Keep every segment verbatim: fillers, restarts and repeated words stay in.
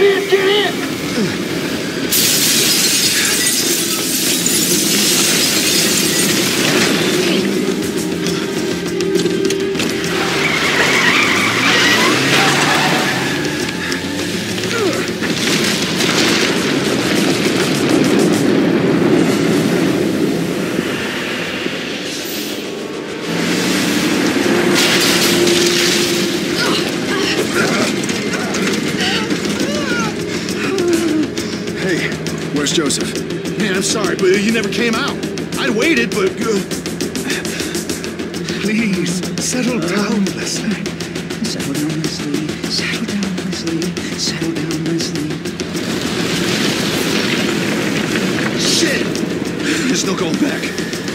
in! Get in! Where's Joseph? Man, I'm sorry, but you never came out. I waited, but... Uh... Please, settle down, Leslie. Settle down, Leslie. Settle down, Leslie. Settle down, Leslie. Shit! There's no going back.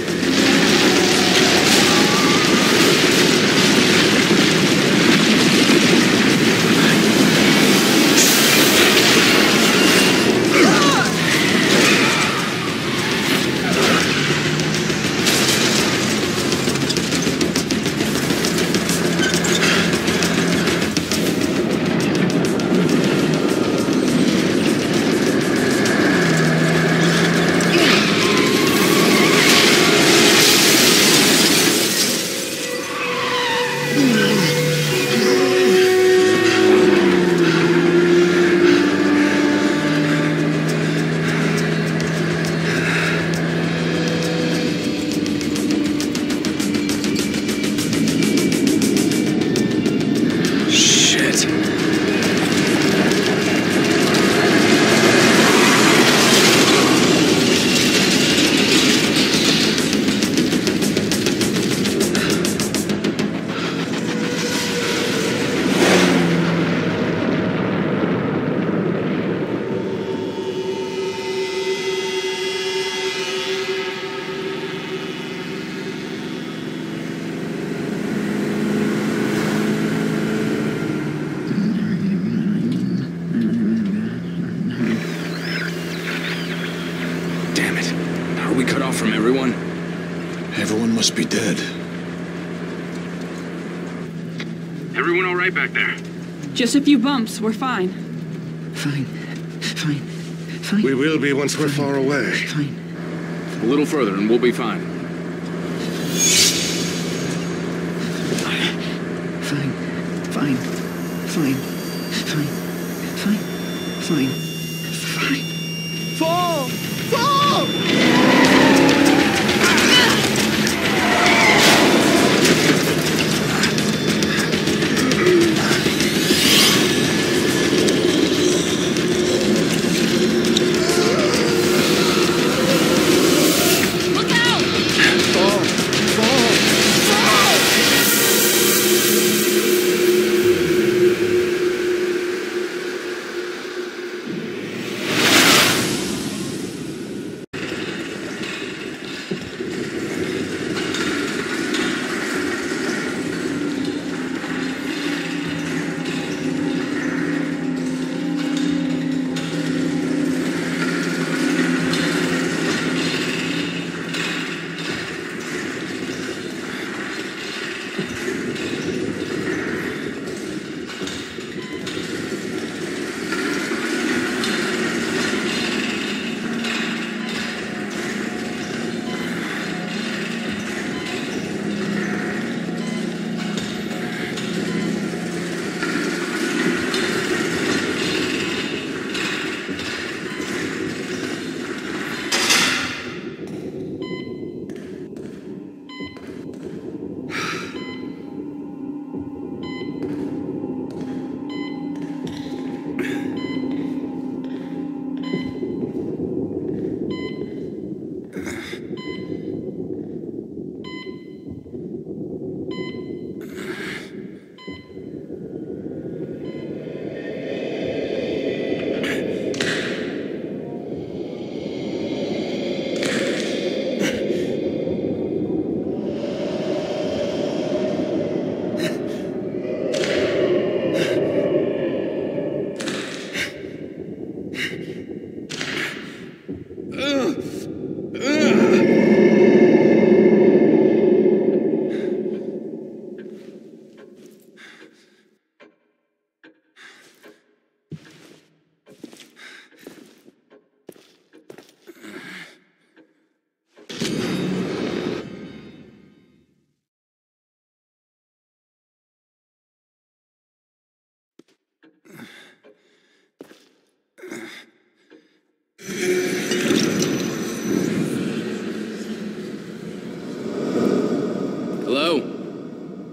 From everyone? Everyone must be dead. Everyone all right back there? Just a few bumps. We're fine. Fine. Fine. Fine. We will be once we're fine. far away. Fine. A little further and we'll be fine. Fine. Fine. Fine. Fine. Fine. Fine. Fine. Fall! Fall!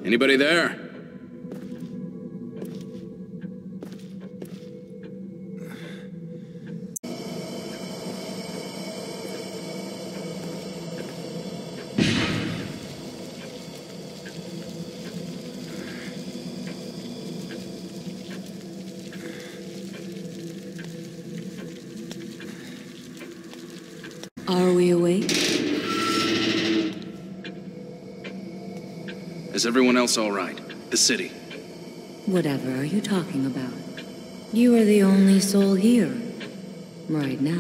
Anybody there? Are we awake? Is everyone else all right? The city. Whatever are you talking about? You are the only soul here. Right now.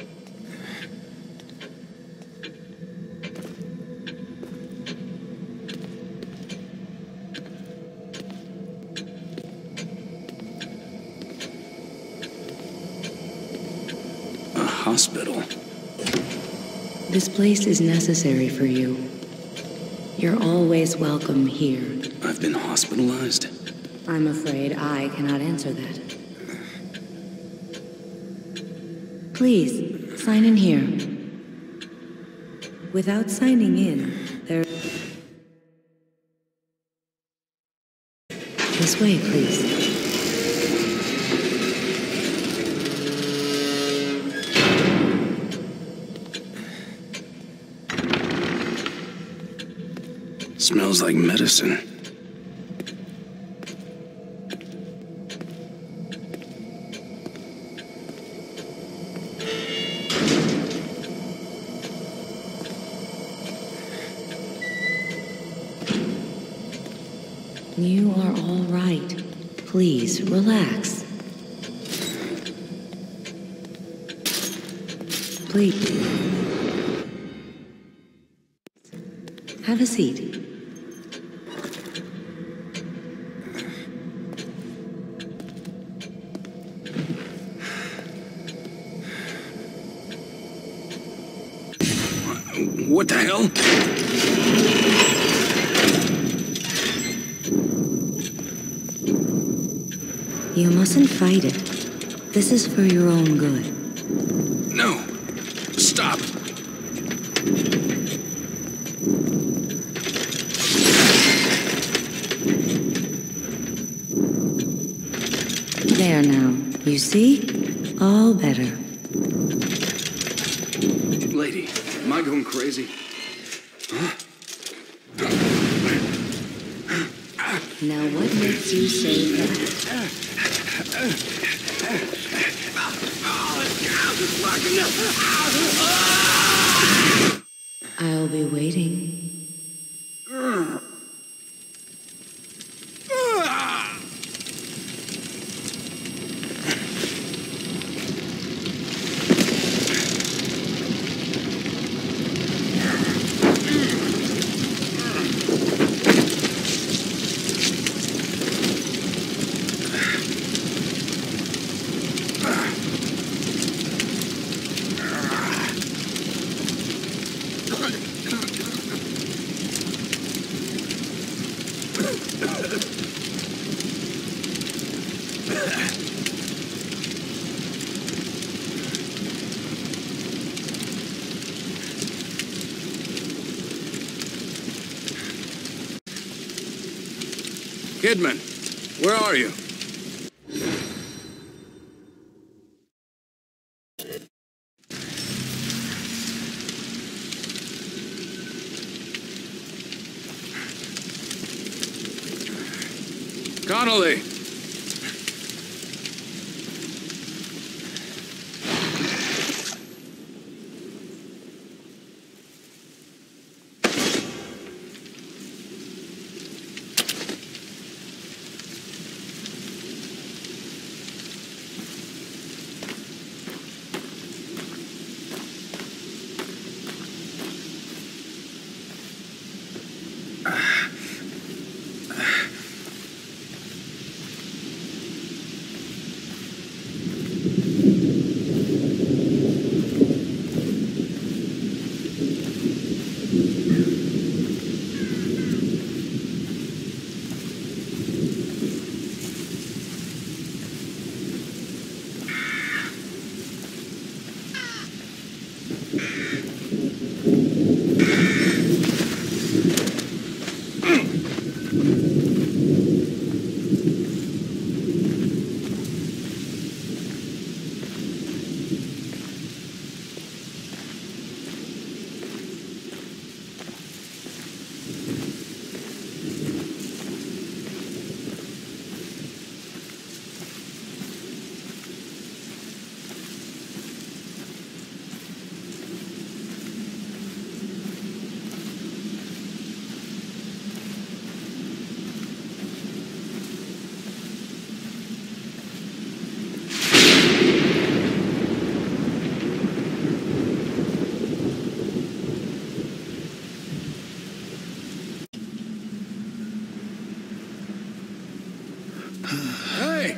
A hospital. This place is necessary for you. You're always welcome here. I've been hospitalized? I'm afraid I cannot answer that. Please, sign in here. Without signing in, there... This way, please. Smells like medicine. You are all right. Please, relax. Please. Have a seat. What the hell? You mustn't fight it. This is for your own good. No. Stop. There now. You see? All better. Lady, am I going crazy? Huh? Now what makes you say that? I'll be waiting. Kidman, where are you? Connolly! Hey!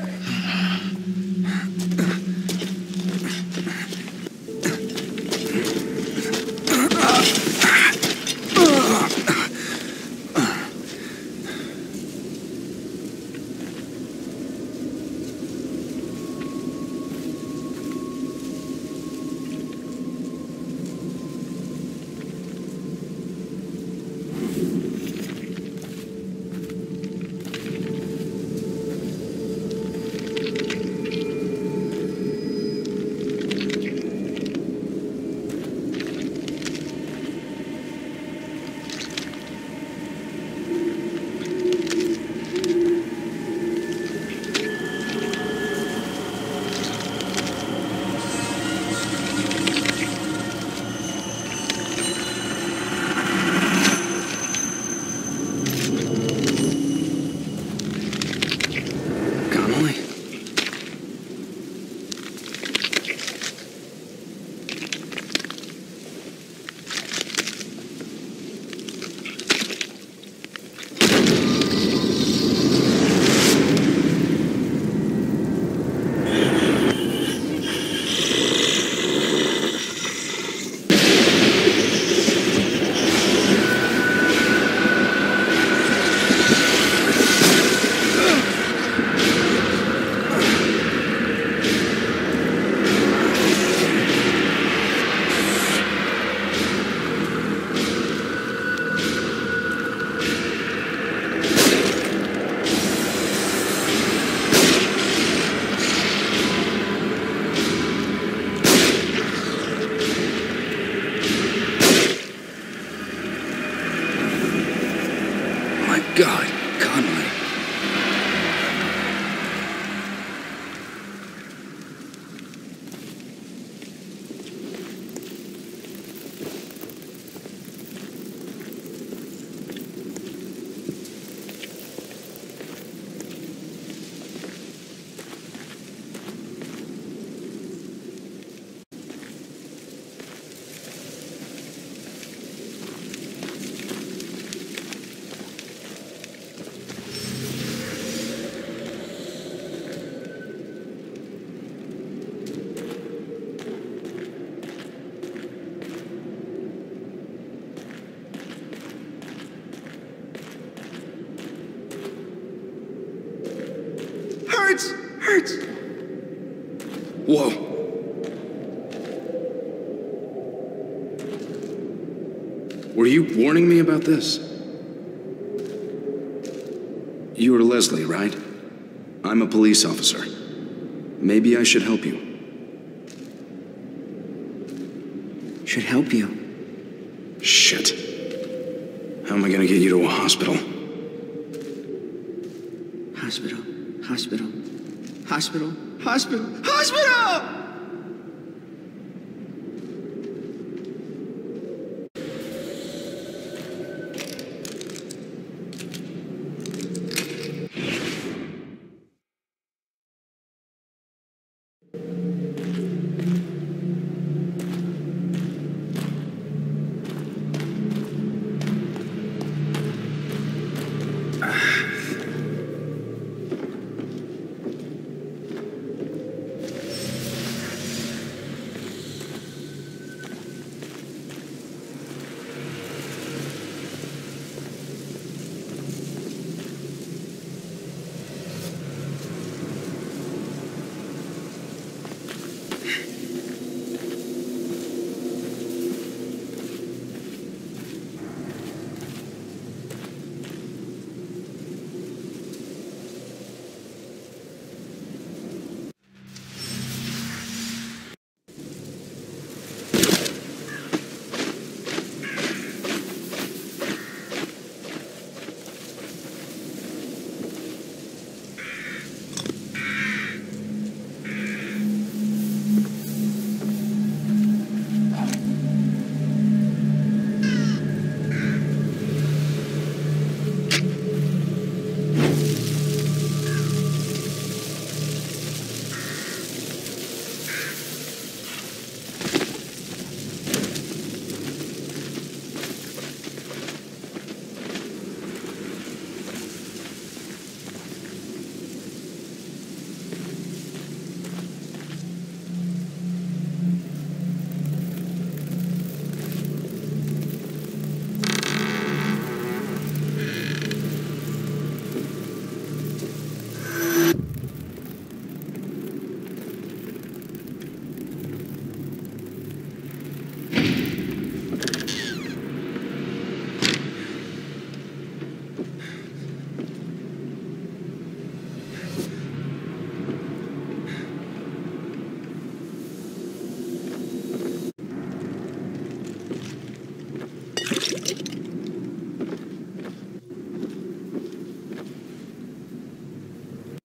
God, Conley. Hurts! Hurts! Whoa. Were you warning me about this? You are Leslie, right? I'm a police officer. Maybe I should help you. Should help you. Shit. How am I gonna get you to a hospital? Hospital. Hospital. Hospital. Hospital. Hospital!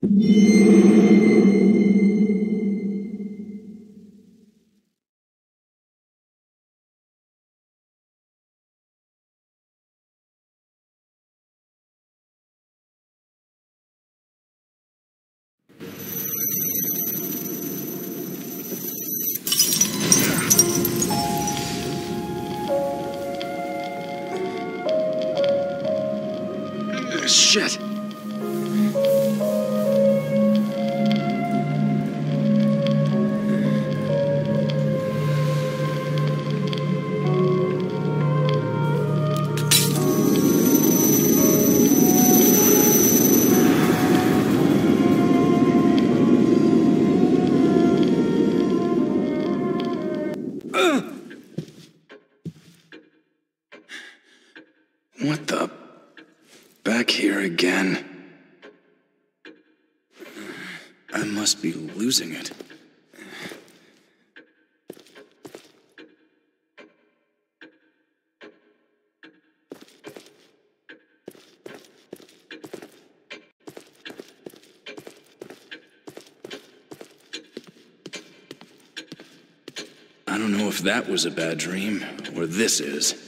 Shit! What the... Back here again. I must be losing it. I don't know if that was a bad dream, or this is.